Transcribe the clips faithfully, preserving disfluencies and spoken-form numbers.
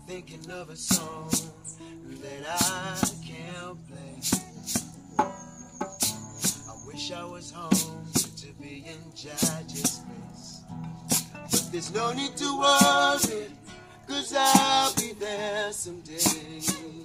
thinking of a song that I can't play. I wish I was home to be in Judge's place. But there's no need to worry, cause I'll be there someday.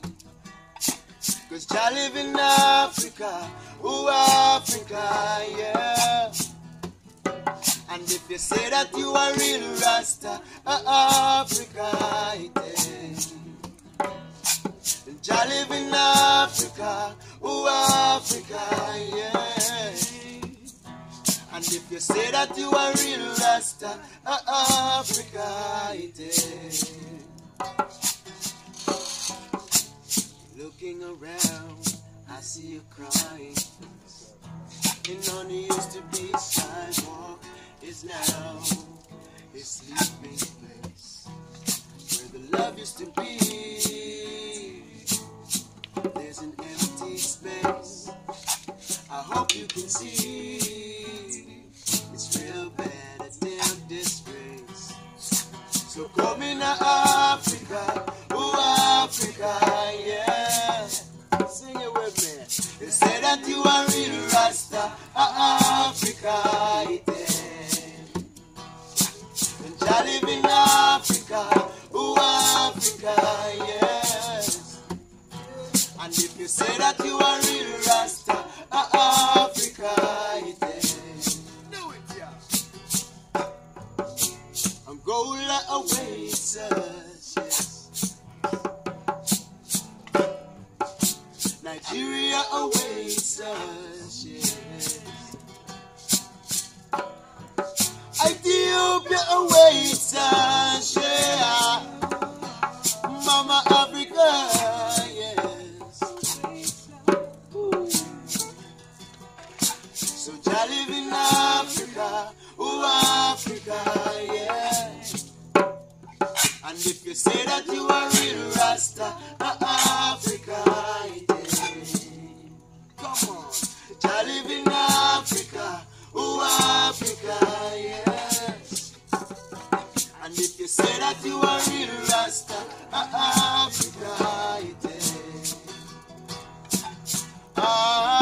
Cause I live in Africa, oh Africa, yeah. And if you say that you are real Rasta, uh, Africa, it is. And I live in Africa, oh Africa, yeah. And if you say that you are real Rasta, uh, Africa, it is. Looking around, I see you crying. And on it used to be sidewalk is now a sleeping place where the love used to be. There's an empty space. I hope you can see it's real bad, a damn disgrace. So come in Africa, oh Africa, yeah. Sing it with me. They say that you are real Rasta, Africa, it is. And I live in Africa, oh Africa, yes. And if you say that you are real Rasta, Africa, it is. Do it, yeah. Angola awaits us, yes. Nigeria awaits us, yes. Ethiopia awaits us, yeah. Mama Africa, yes. Ooh. So I live in Africa, oh Africa, yeah. And if you say that you are real Rasta, Africa, it is. Come on, I live in Africa, oh Africa, yes. And if you say that you are real Rasta, Africa, it is. Ah.